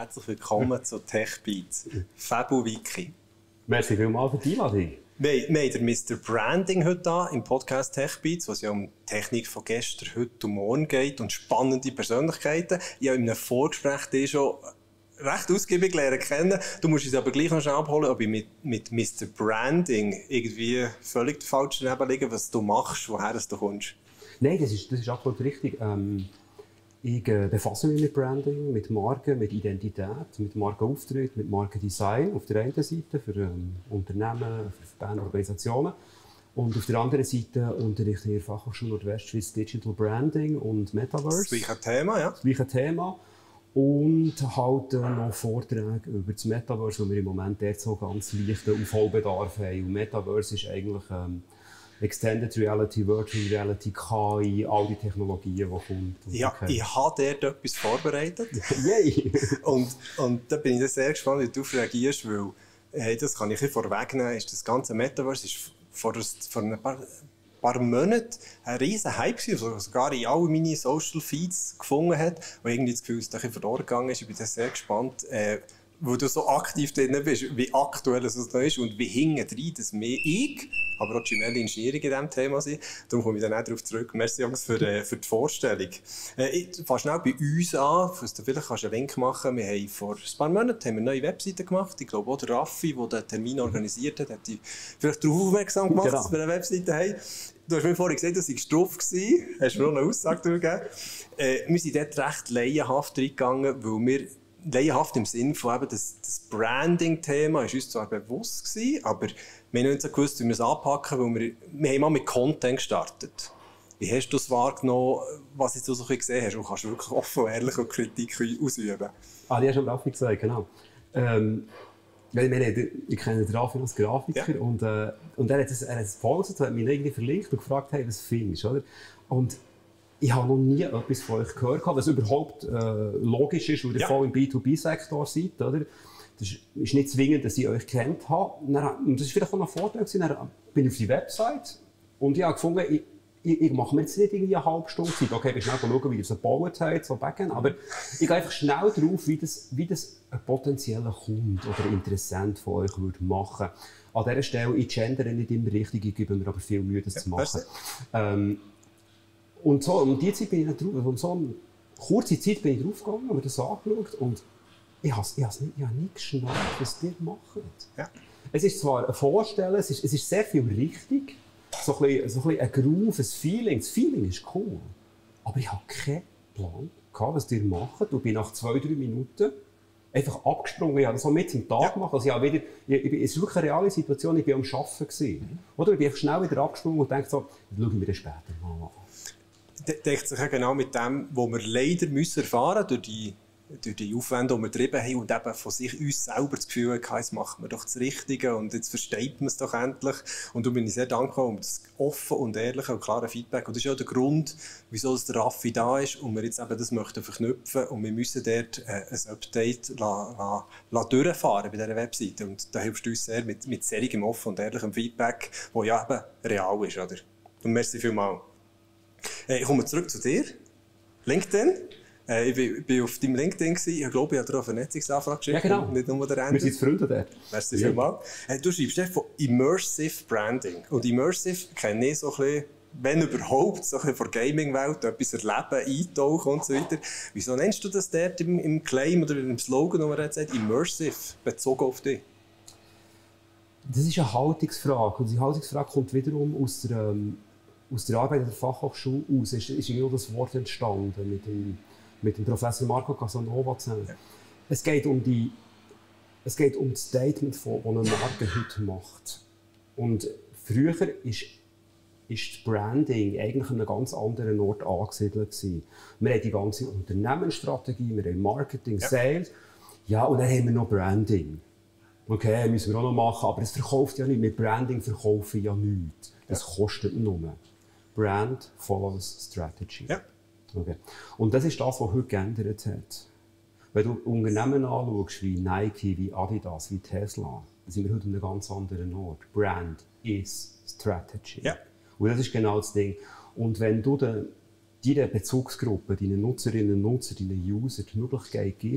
herzlich willkommen zu TechBeats. Fabu Wiki. Merci vielmals für die Einladung. Wir haben den Mr. Branding heute da im Podcast TechBeats, was ja um Technik von gestern, heute und morgen geht und spannende Persönlichkeiten. Ich habe in einem Vorgespräch die schon recht ausgiebig lernen kennen. Du musst uns aber gleich noch schnell abholen, ob ich mit Mr. Branding irgendwie völlig der falschen Neben liege, was du machst, woher du kommst. Nein, das ist absolut richtig. Ich befasse mich mit Branding, mit Marken, mit Identität, mit Markenauftritt, mit Markendesign auf der einen Seite für Unternehmen, für Verbände, Organisationen. Und auf der anderen Seite unterrichte ich in der Fachhochschule Nordwestschweiz Digital Branding und Metaverse. Das gleiche Thema, ja. Das gleiche Thema. Und halte noch Vorträge über das Metaverse, wo wir im Moment dort so ganz leichten Aufholbedarf haben. Und Metaverse ist eigentlich Extended Reality, Virtual Reality, KI, all die Technologien, die kommen. Ja, ich habe dort etwas vorbereitet. Yay! und da bin ich sehr gespannt, wie du reagierst, weil, das kann ich hier vorwegnehmen, ist das ganze Metaverse ist vor ein paar Monaten ein riesen Hype gewesen, der sogar in alle meine Social Feeds gefunden hat, wo irgendwie das Gefühl, dass es ein bisschen verloren gegangen ist. Ich bin sehr gespannt, wo du so aktiv drin bist, wie aktuell es noch ist und wie hinten drin, dass ich, aber auch Gimelli Engineering in diesem Thema sind. Darum komme ich dann auch darauf zurück. Merci, Jungs, für die Vorstellung. Ich fange schnell bei uns an. Vielleicht kannst du einen Link machen. Wir haben vor ein paar Monaten eine neue Webseite gemacht. Ich glaube, auch der Raffi, der den Termin organisiert hat, hat dich vielleicht darauf aufmerksam gemacht, dass wir eine Webseite haben. Du hast mir vorhin gesagt, du warst drauf gewesen. Hast mir auch eine Aussage gegeben. Wir sind dort recht laienhaft reingegangen, weil wir laienhaft im Sinne von eben, das Branding-Thema war uns zwar bewusst gewesen, aber wir haben nicht so gewusst, wie wir es anpacken, weil wir haben mal mit Content gestartet. Wie hast du es wahrgenommen, was jetzt du so gesehen hast? Und kannst du wirklich offen, ehrlich und Kritik ausüben? Die hast du am Raffi gesagt, genau. Ich kenne den Raffi als Grafiker, ja. und er hat es gepostet, hat mich irgendwie verlinkt und gefragt, hey, was findest du? Und ich habe noch nie etwas von euch gehört, was überhaupt logisch ist, weil ihr voll im B2B-Sektor seid. Oder? Das ist nicht zwingend, dass ich euch kennt habe. Und das war vielleicht auch ein Vorteil. Dann bin ich auf die Website und ich habe gefunden, ich mache mir jetzt nicht irgendwie eine halbe Stunde Zeit. Okay, ich schnell schauen, wie ihr es gebaut habt, so Backend. Aber ich gehe einfach schnell drauf, wie das ein potenzieller Kunde oder Interessent von euch würde machen. An dieser Stelle, ich gendere nicht immer richtig, ich gebe mir aber viel Mühe, das zu machen. Und so, um die Zeit bin ich nicht drauf, um so eine kurze Zeit bin ich draufgegangen, habe mir das angeschaut und ich habe nicht geschnallt, was die machen. Ja. Es ist zwar ein Vorstellen, es ist sehr viel richtig, so ein bisschen ein Groove, ein Feeling. Das Feeling ist cool, aber ich habe keinen Plan gehabt, was die machen und bin nach 2-3 Minuten einfach abgesprungen. Ich habe das so mit zum Tag gemacht. Also es ist wirklich eine reale Situation, ich war am Arbeiten gewesen. Oder ich bin einfach schnell wieder abgesprungen und dachte so, das schauen wir dann später mal an. Deckt sich ja genau mit dem, was wir leider erfahren müssen, durch die Aufwände, die wir getrieben haben und eben von uns selber das Gefühl hatten, jetzt machen wir doch das Richtige und jetzt versteht man es doch endlich. Und da bin ich sehr dankbar um das offene und ehrliche und klare Feedback. Und das ist ja der Grund, wieso der Raffi da ist und wir jetzt eben das möchten verknüpfen und wir müssen dort ein Update durchfahren bei dieser Webseite. Und da hilfst du uns sehr mit sehr offenem und ehrlichem Feedback, das ja eben real ist. Oder? Und merci vielmals. Ich komme zurück zu dir. LinkedIn. Ich war auf deinem LinkedIn. Ich glaube, ich habe dir eine Vernetzungsanfrage geschickt. Ja, genau. Nicht nur der Ende. Wir sind Freunde dort. Merci vielmals. Du schreibst von Immersive Branding. Und Immersive kenne ich so ein bisschen, wenn überhaupt, so ein bisschen von der Gaming-Welt, etwas erleben, eintauchen und so weiter. Wieso nennst du das dort im Claim oder im Slogan, den man jetzt sagt, Immersive, bezogen auf dich? Das ist eine Haltungsfrage. Und die Haltungsfrage kommt wiederum aus der Arbeit in der Fachhochschule aus. Es ist ja das Wort entstanden mit dem Professor Marco Casanova zusammen. Ja. Es geht um das Statement, das eine Marke heute macht. Und früher ist das Branding eigentlich an einem ganz anderen Ort angesiedelt gewesen. Wir haben die ganze Unternehmensstrategie, wir haben Marketing, Sales, ja, und dann haben wir noch Branding. Okay, müssen wir auch noch machen, aber es verkauft ja nicht. Mit Branding verkaufen ja nichts. Das kostet nur. Brand follows Strategy. Ja. Okay. Und das ist das, was heute geändert hat. Wenn du Unternehmen anschaust, wie Nike, wie Adidas, wie Tesla, dann sind wir heute an einem ganz anderen Ort. Brand is Strategy. Ja. Und das ist genau das Ding. Und wenn du deiner Bezugsgruppe, deinen Nutzerinnen und Nutzer, deinen User die Möglichkeit gibst,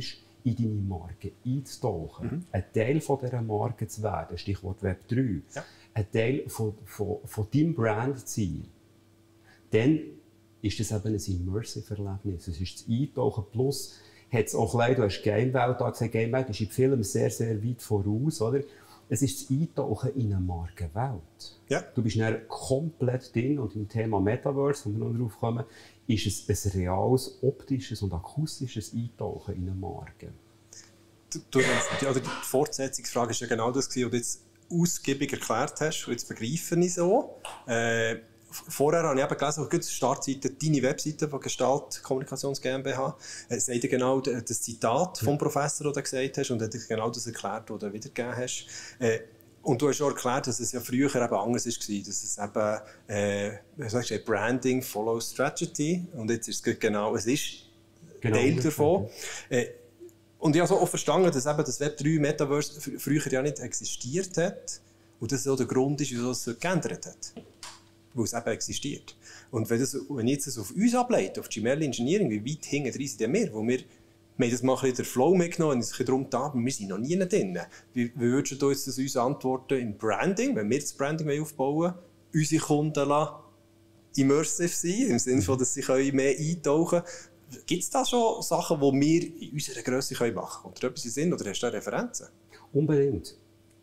in deine Marke einzutauchen, ein Teil von dieser Marke zu werden, Stichwort Web 3, ein Teil von deinem Brand zu sein, dann ist das eben ein Immersive-Erlebnis. Es ist das Eintauchen plus, hat es auch leider, du hast Gamewelt gesagt, Gamewelt ist im Film sehr, sehr weit voraus, oder? Es ist das Eintauchen in eine Markenwelt. Ja. Du bist dann komplett drin und im Thema Metaverse, wo wir noch drauf kommen, ist es ein reales, optisches und akustisches Eintauchen in eine Marke. Die Fortsetzungsfrage war ja genau das, was du jetzt ausgiebig erklärt hast, und jetzt begreife ich so. Vorher habe ich eben gelesen, auf der Startseite, deine Webseite von Gestalt Kommunikations GmbH, sagt ja genau das Zitat vom Professor, das du gesagt hast, und hat genau das erklärt, was du wiedergegeben hast. Und du hast auch erklärt, dass es ja früher eben anders war, dass es eben, Branding follows Strategy, und jetzt ist es genau, es ist Teil davon. Und ich habe auch verstanden, dass eben das Web 3 Metaverse früher ja nicht existiert hat, und das auch der Grund ist, wieso es geändert hat. Weil es eben existiert. Und wenn ich jetzt das auf uns ableite, auf Gmail Engineering, wie weit hinten drin sind wir? Wo wir haben das mal ein bisschen den Flow mitgenommen und uns darum getan, wir sind noch nie drin. Wie würdest du uns das antworten im Branding, wenn wir das Branding aufbauen wollen, unsere Kunden immersive sein, im Sinne von, dass sie mehr eintauchen können? Gibt es da schon Sachen, die wir in unserer Grösse machen können? Oder etwas in Sinn, oder hast du da Referenzen? Unbedingt.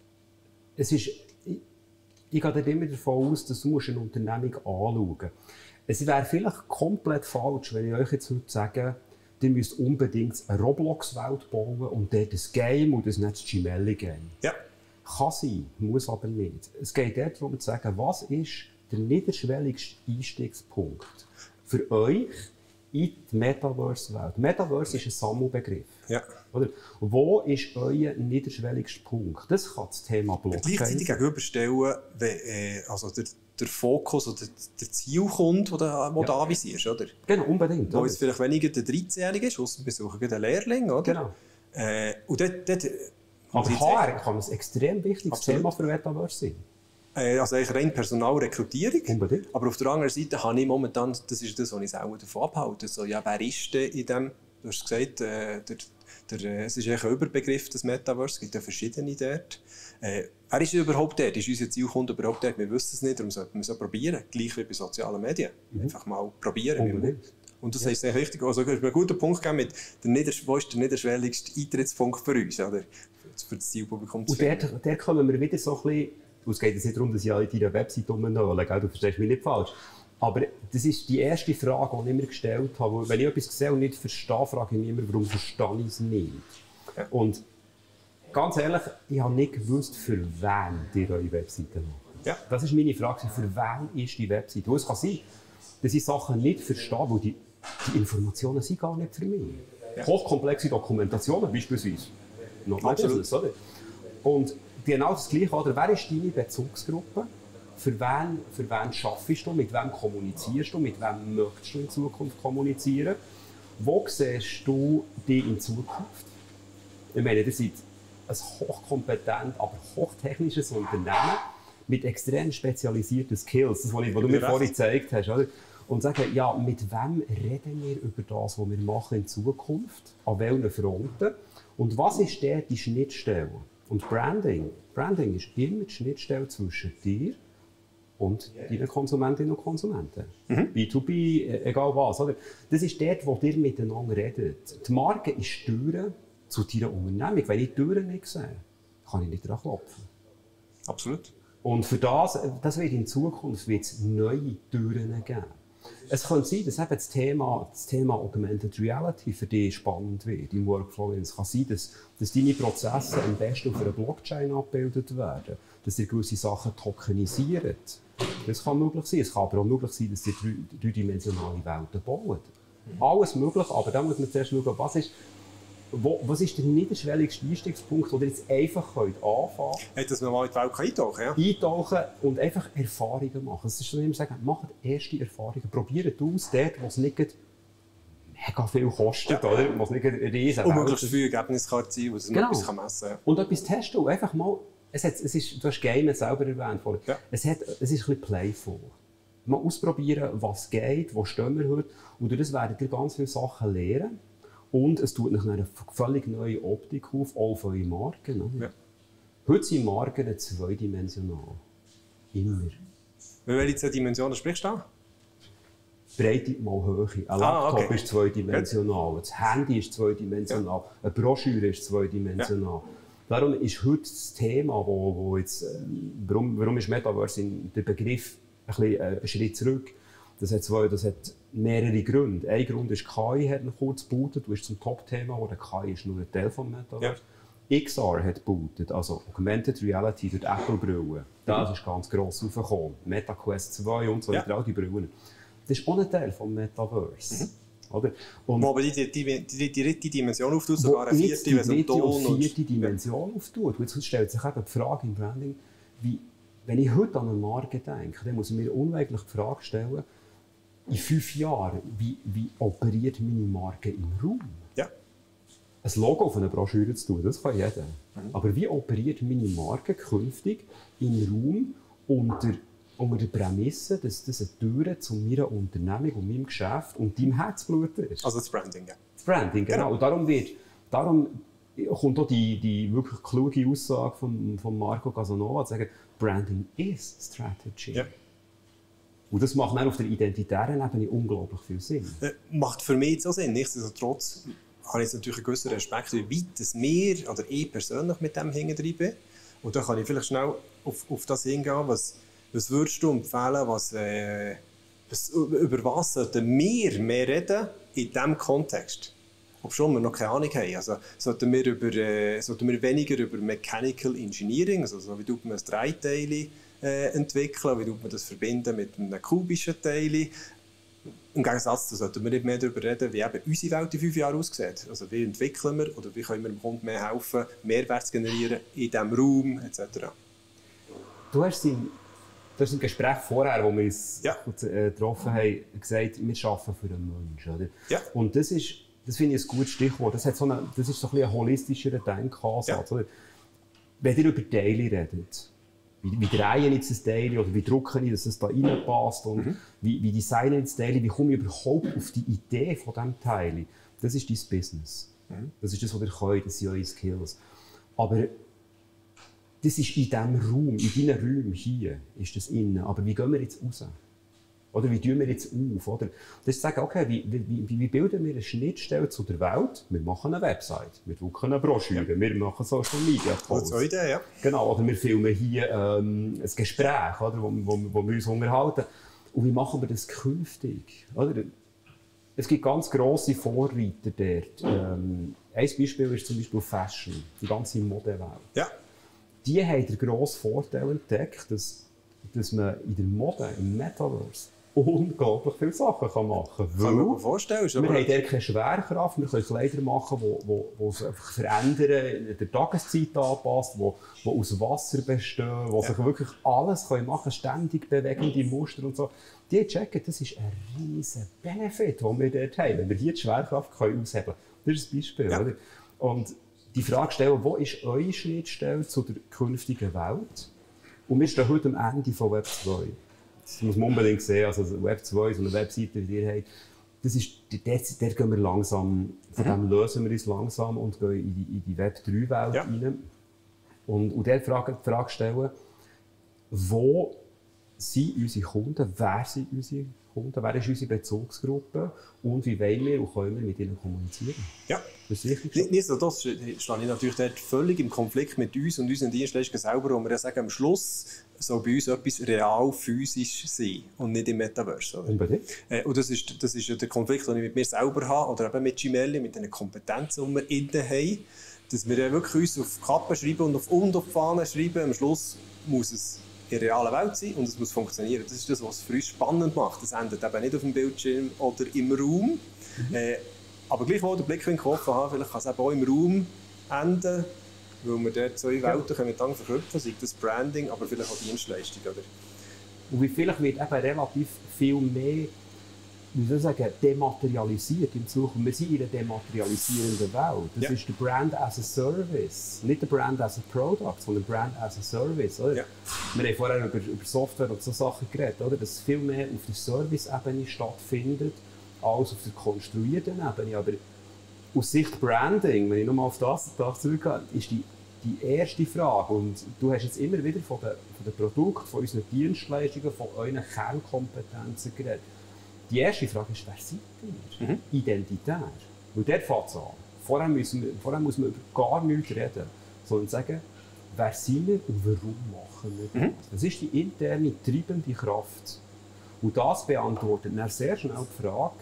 Ich gehe dort immer davon aus, dass du eine Unternehmung anschauen musst. Es wäre vielleicht komplett falsch, wenn ich euch jetzt heute sage, ihr müsst unbedingt eine Roblox-Welt bauen und dort ein Game und das nicht das Gmail-Game. Ja. Kann sein, muss aber nicht. Es geht dort darum zu sagen, was ist der niederschwelligste Einstiegspunkt für euch in die Metaverse-Welt. Metaverse ist ein Sammelbegriff. Ja. Oder? Wo ist euer niederschwelligster Punkt? Das kann das Thema Blockchain gleichzeitig gegenüberstellen, wenn also der Fokus oder der Zielkunde, den du anvisierst, oder? Genau, unbedingt. Wo es vielleicht weniger der 13-Jährige ist, ausser besuchen einen Lehrling, oder? Genau. Und dort aber HR kann ein extrem wichtiges Thema für Metaverse sein. Also eigentlich rein Personalrekrutierung. Unbedingt. Aber auf der anderen Seite habe ich momentan, das ist das, was ich auch davon abhalte, so, ja, wer ist denn in dem, du hast gesagt, es ist eigentlich ein Überbegriff, das Metaverse, es gibt ja verschiedene dort. Wer ist überhaupt dort? Ist unser Zielkunde überhaupt dort? Wir wissen es nicht, darum sollten wir es auch probieren, gleich wie bei sozialen Medien. Einfach mal probieren. Und das ist richtig. Also, du hast mir einen guten Punkt gegeben mit, wo ist der niederschwelligste Eintrittspunkt für uns, oder? Für das Zielpublikum zu finden. Und dort kommen wir wieder so ein bisschen, es geht jetzt nicht darum, dass ich in deiner Website rumnöle, du verstehst mich nicht falsch. Aber das ist die erste Frage, die ich mir gestellt habe. Wenn ich etwas sehe und nicht verstehe, frage ich mich immer, warum verstehe ich es nicht. Ja. Und ganz ehrlich, ich habe nicht gewusst, für wen ihr eure Webseite macht. Ja. Das ist meine Frage, für wen ist die Webseite? Und es kann sein, dass ich Sachen nicht verstehe, weil die Informationen sind gar nicht für mich. Ja. Hochkomplexe Dokumentationen beispielsweise. Business, oder? Und genau das Gleiche, oder? Wer ist deine Bezugsgruppe? Für wen arbeitest du? Mit wem kommunizierst du? Mit wem möchtest du in Zukunft kommunizieren? Wo siehst du dich in Zukunft? Ich meine, ihr seid ein hochkompetent, aber hochtechnisches Unternehmen mit extrem spezialisierten Skills, das, was du mir vorhin gezeigt hast. Oder? Und sagen, ja, mit wem reden wir über das, was wir machen in Zukunft? An welchen Fronten? Und was ist dort die Schnittstelle? Und Branding ist immer die Schnittstelle zwischen dir und deinen Konsumentinnen und Konsumenten. B2B, egal was. Oder? Das ist dort, wo ihr miteinander redet. Die Marke ist die Tür zu deiner Unternehmung. Wenn ich die Tür nicht sehe, kann ich nicht dran klopfen. Absolut. Und für das wird in Zukunft neue Türen geben. Es könnte sein, dass eben das Thema Augmented Reality für dich spannend wird im Workflow. Es kann sein, dass deine Prozesse am besten auf einer Blockchain abgebildet werden, dass ihr gewisse Sachen tokenisiert. Das kann möglich sein. Es kann aber auch möglich sein, dass ihr dreidimensionale Welten baut. Alles möglich, aber da muss man zuerst schauen, was ist der niederschwelligste Einstiegspunkt, wo ihr jetzt einfach anfangen könnt. Dass man mal in die Welt eintauchen kann, ja? Eintauchen und einfach Erfahrungen machen. Das ist schon immer sagen, macht erste Erfahrungen. Probiert aus, dort, wo es nicht mega viel kostet, oder? Wo es nicht riesen und möglichst viel Ergebnis kann sein, wo es genau. Etwas kann messen kann. Und etwas testen. Einfach mal, du hast Game selber erwähnt. Ja. Es ist ein bisschen playful. Mal ausprobieren, was geht, wo stehen wir heute. Und durch das werdet ihr ganz viele Sachen lernen. Und es tut nach einer völlig neue Optik auf, auch für eure Marken. Ne? Ja. Heute sind Marken zweidimensional. Immer. Welche Dimensionen sprichst du da? Breite mal Höhe. Ein Laptop ist zweidimensional, das Handy ist zweidimensional, eine Broschüre ist zweidimensional. Darum ist heute das Thema, wo jetzt, warum ist Metaverse der Begriff ein bisschen einen Schritt zurück? Das hat mehrere Gründe. Ein Grund ist, KI hat noch kurz gebootet, du bist zum Top-Thema, wo der KI ist nur ein Teil vom Metaverse. Ja. XR hat gebootet, also Augmented Reality durch die Apple-Brille. Das ist ganz gross aufgekommen. MetaQuest 2 und so weiter, all die Brillen. Das ist auch ein Teil des Metaverse. Oder? Wo aber die dritte Dimension auftut, sogar eine vierte, wenn es um vierte Dimension auftut. Jetzt stellt sich eben die Frage im Branding, wenn ich heute an eine Marke denke, dann muss ich mir unweigerlich die Frage stellen, in 5 Jahren, wie operiert meine Marke im Raum? Ja. Ein Logo auf einer Broschüre zu tun, das kann jeder. Aber wie operiert meine Marke künftig im Raum unter der Prämisse, dass das eine Tür zu meiner Unternehmung und meinem Geschäft und deinem Herzblut ist? Also das Branding, ja. Das Branding, genau. Und darum kommt auch die wirklich kluge Aussage von Marco Casanova, zu sagen, Branding is Strategy. Ja. Und das macht dann auf der identitären Ebene unglaublich viel Sinn. Macht für mich jetzt auch Sinn. Nichtsdestotrotz habe ich jetzt natürlich einen gewissen Respekt, wie weit es mir oder ich persönlich mit dem hintreibe. Und da kann ich vielleicht schnell auf das hingehen, was würdest du empfehlen, über was sollten wir mehr reden in diesem Kontext? Ob schon wir noch keine Ahnung haben. Also, sollten wir weniger über Mechanical Engineering, also so wie tut man ein Dreiteil entwickeln, wie tut man das verbinden mit einem kubischen Teil. Im Gegensatz dazu sollten wir nicht mehr darüber reden, wie eben unsere Welt in 5 Jahren aussieht. Also wie entwickeln wir oder wie können wir dem Kunden mehr helfen, Mehrwert zu generieren in diesem Raum etc. Du hast im Gespräch vorher, wo wir uns getroffen haben, gesagt, wir arbeiten für einen Menschen. Oder? Ja. Und das finde ich ein gutes Stichwort. Das ist so ein bisschen ein holistischerer Denkansatz. Ja. Wenn ihr über Teile redet, wie drehe ich jetzt das Teil oder wie drucke ich, dass es da reinpasst und wie designe ich das Teil, wie komme ich überhaupt auf die Idee von diesem Teil, das ist dein Business. Das ist das, was ihr könnt, das sind eure Skills. Aber das ist in diesem Raum, in deinen Räumen hier, ist das innen. Aber wie gehen wir jetzt raus? Oder wie tun wir jetzt auf? Oder? Das ist zu sagen, okay, wie bilden wir eine Schnittstelle zu der Welt? Wir machen eine Website, wir drucken eine Broschüre, wir machen Social Media Posts. Das ist eine Idee, ja. Genau, oder wir filmen hier ein Gespräch, oder, wo wir uns unterhalten. Und wie machen wir das künftig? Oder? Es gibt ganz grosse Vorreiter dort. Ein Beispiel ist zum Beispiel Fashion, die ganze Modewelt. Ja. Die haben den grossen Vorteil entdeckt, dass man in der Mode, im Metaverse, unglaublich viele Sachen machen kann. Kann man mir vorstellen. Wir haben dort keine Schwerkraft, wir können Kleider machen, die sich einfach verändern, der Tageszeit anpasst, die aus Wasser bestehen, die sich wirklich alles machen können, ständig bewegende Muster und so. Die checken, das ist ein riesen Benefit, den wir dort haben, wenn wir hier die Schwerkraft aushebeln können. Das ist ein Beispiel. Ja. Oder? Und die Frage stellen, wo ist eure Schnittstelle zu der künftigen Welt? Und wir stehen heute am Ende von Web 2. Das muss man unbedingt sehen. Also Web 2, so eine Webseite, wie ihr habt, das ist, dort gehen wir langsam, von dem lösen wir uns langsam und gehen in die Web 3-Welt rein. Und dort die Frage stellen, wo sind unsere Kunden, wer sind unsere Kunden, wer ist unsere Bezugsgruppe und wie wollen wir und können wir mit ihnen kommunizieren? Ja. Das ist richtig. Nicht so, das stehe ich natürlich dort völlig im Konflikt mit uns und unseren Dienstleistungen selber, wo wir ja sagen, am Schluss soll bei uns etwas real physisch sein und nicht im Metaverse. Oder? Unbedingt. Und das ist ja der Konflikt, den ich mit mir selber habe oder eben mit Gemelli, mit den Kompetenzen, die wir innen haben, dass wir ja wirklich uns auf die Kappe schreiben und auf die Fahne schreiben. Am Schluss muss es in der realen Welt sein und es muss funktionieren. Das ist das, was es für uns spannend macht. Das endet eben nicht auf dem Bildschirm oder im Raum. Aber gleichwohl den Blickwinkel offen haben, vielleicht kann es eben auch im Raum enden, weil wir dort zwei Welten miteinander verknüpfen, sei das Branding, aber vielleicht auch Dienstleistung. Oder? Und vielleicht wird eben relativ viel mehr, wie soll ich sagen, dematerialisiert in Zukunft. Wir sind in einer dematerialisierenden Welt. Das ist der Brand as a Service. Nicht der Brand as a Product, sondern Brand as a Service. Oder? Ja. Wir haben vorher über Software und so Sachen geredet, oder? Dass viel mehr auf der Service-Ebene stattfindet, als auf der konstruierten Ebene. Aber aus Sicht Branding, wenn ich nochmal auf das zurückgehe, ist die erste Frage, und du hast jetzt immer wieder von den Produkten, von unseren Dienstleistungen, von euren Kernkompetenzen geredet. Die erste Frage ist, wer seid ihr? Identitär. Und dort fängt es an. Vorher muss man über gar nichts reden, sondern sagen, wer sind wir und warum machen wir das? Das ist die interne, treibende Kraft. Und das beantwortet dann sehr schnell die Frage,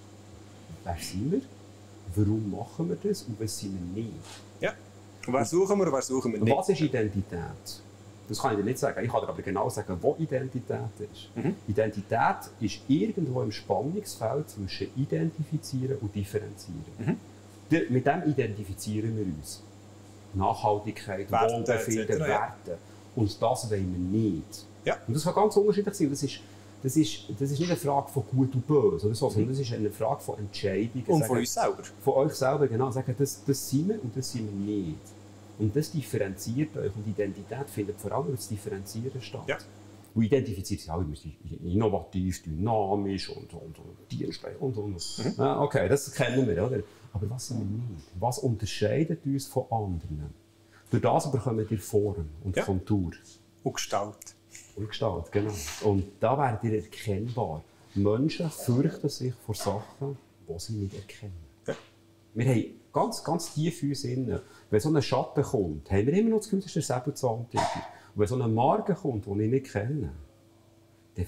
wer sind wir, warum machen wir das und was sind wir nicht? Ja. Und wer suchen wir und wer suchen wir nicht? Was ist Identität? Das kann ich dir nicht sagen. Ich kann dir aber genau sagen, wo Identität ist. Identität ist irgendwo im Spannungsfeld zwischen identifizieren und differenzieren. Mit dem identifizieren wir uns. Nachhaltigkeit, Wohlbefinden, Werte. Und das wollen wir nicht. Ja. Und das kann ganz unterschiedlich sein. Das ist nicht eine Frage von Gut und Böse, oder so, sondern das ist eine Frage von Entscheidungen. Und von uns selber. Von euch selber, genau. Sagen, das sind wir und das sind wir nicht. Und das differenziert euch. Und Identität findet vor allem das Differenzieren statt. Ja. Und identifiziert sich auch immer innovativ, dynamisch und dienstreich und. Okay, das kennen wir, oder? Aber was sind wir nicht? Was unterscheidet uns von anderen? Durch das bekommen wir Form und Kontur. Und Gestalt. Und Gestalt, genau. Und da werdet ihr erkennbar. Menschen fürchten sich vor Sachen, die sie nicht erkennen. Ja. Wir haben ganz tief in uns innen, wenn so ein Schatten kommt, haben wir immer noch das Gefühl, das ist der Säbelzahntiger. Und wenn so eine Marke kommt, die ich nicht kenne, dann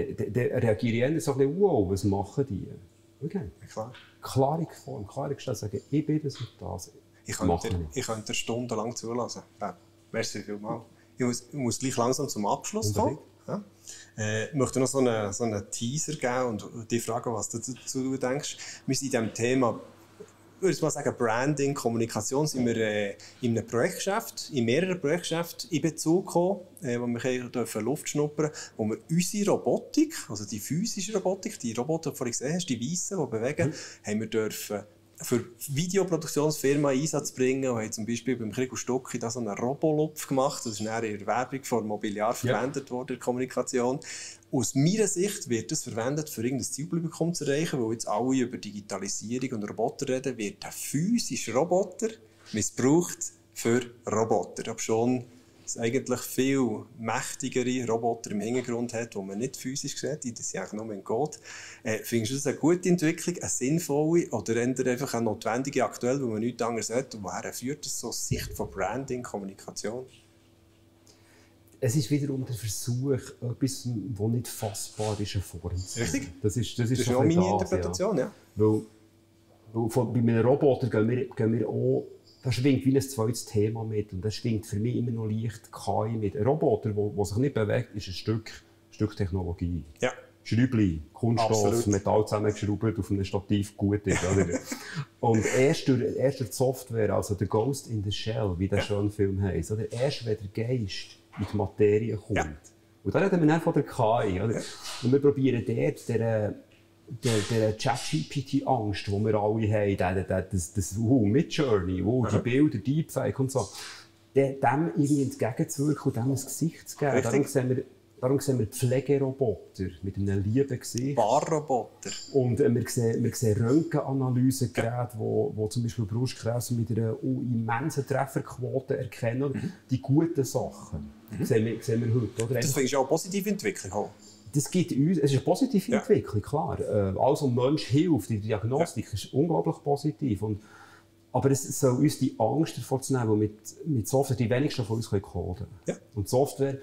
reagiere ich so ein bisschen, wow, was machen die? Okay. Klar. Klare Form, klare Gestalt, sagen, ich bin das und das. Ich könnte stundenlang zulassen. Ja. Merci vielmals. Ich muss gleich langsam zum Abschluss kommen. Ja. Ich möchte noch so einen Teaser geben und dich fragen, was du dazu denkst. Wir sind in diesem Thema, ich würde mal sagen, Branding, Kommunikation, sind wir in einem Projektgeschäft, in mehreren Projektgeschäften in Bezug gekommen, wo wir Luft schnuppern dürfen, wo wir unsere Robotik, also die physische Robotik, die Roboter, die du vorhin gesehen hast, die Weissen, die bewegen, haben wir dürfen für Videoproduktionsfirmen in Einsatz bringen. Wir haben zum Beispiel beim Krigo Stucki so einen Robolupf gemacht. Das ist in der Werbung von Mobiliar verwendet worden, in der Kommunikation. Aus meiner Sicht wird das verwendet, für irgendein Zielpublikum zu erreichen, weil jetzt alle über Digitalisierung und Roboter reden, wird ein physischer Roboter missbraucht für Roboter. Ob schon es eigentlich viel mächtigere Roboter im Hintergrund hat, die man nicht physisch sieht, die sind eigentlich nur in Code. Findest du das eine gute Entwicklung, eine sinnvolle oder einfach eine notwendige aktuell, weil man nichts anderes hat? Und woher führt das so aus Sicht von Branding, Kommunikation? Es ist wiederum der Versuch, etwas, das nicht fassbar ist, eine Form zu sein. Richtig. Das ist auch meine Interpretation, ja. Weil bei einem Roboter gehen wir auch, da schwingt wie ein zweites Thema mit. Und das schwingt für mich immer noch leicht KI mit. Ein Roboter, der sich nicht bewegt, ist ein Stück Technologie. Ja. Schräubchen, Kunststoff, absolut. Metall zusammengeschraubt auf einem Stativ, gut ist. Oder? Und erst durch die Software, also der Ghost in the Shell, wie der schöne Film heisst, oder? Erst wenn der Geist in die Materie kommt. Ja. Und da reden wir dann von der KI. Oder? Ja. Und wir probieren dort der ChatGPT-Angst, die wir alle haben, das Midjourney, die Bilder, Deepfake und so, dem irgendwie entgegenzuwirken und dem ein Gesicht zu geben. Darum sehen wir Pflegeroboter mit einem lieben Gesicht. Barroboter. Und wir sehen Röntgenanalysegeräte, die zum Beispiel Brustkrebs mit einer immensen Trefferquote erkennen. Die guten Sachen sehen wir heute. Oder? Das ist auch eine positive Entwicklung. Das gibt uns, es ist eine positive Entwicklung, klar. Alles, was dem Menschen hilft, die Diagnostik, ist unglaublich positiv. Aber es soll uns die Angst davor zu nehmen, weil mit Software die wenigsten von uns coden können. Ja. Und Software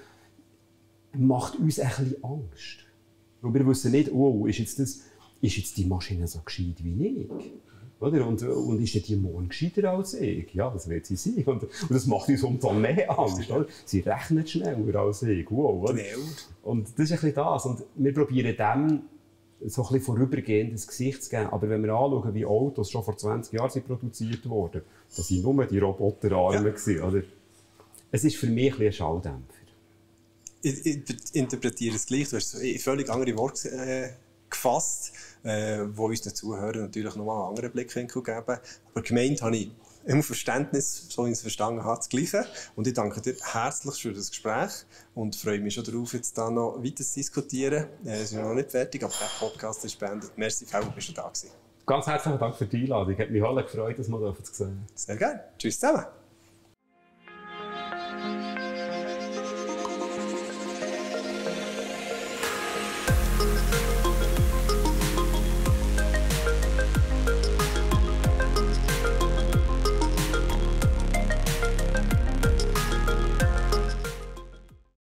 macht uns ein bisschen Angst. Weil wir wissen nicht, ist jetzt die Maschine so gescheit wie ich? Oder? Und ist die morgen gescheiter als ich? Ja, das wird sie sein. Und das macht uns umso mehr Angst. Oder? Sie rechnet schneller als ich. Wow, oder? Und das ist ein bisschen das. Und wir probieren dem so ein bisschen vorübergehend ein Gesicht zu geben. Aber wenn wir anschauen, wie Autos schon vor 20 Jahren sind produziert wurden, das waren nur die Roboterarme. Ja. Oder? Es ist für mich ein Schalldämpfer. Ich interpretiere es gleich. Du hast völlig andere Worte gefasst, die uns den Zuhörern natürlich nochmal einen anderen Blickwinkel geben. Aber gemeint habe ich im Verständnis, so wie ich es verstanden habe, das Gleiche. Und ich danke dir herzlich für das Gespräch und freue mich schon darauf, jetzt da noch weiter zu diskutieren. Es ist noch nicht fertig, aber der Podcast ist beendet. Merci, Frau, bist du da gewesen. ganz herzlichen Dank für die Einladung. Hat mich alle gefreut, das mal zu sehen. Sehr gerne. Tschüss zusammen.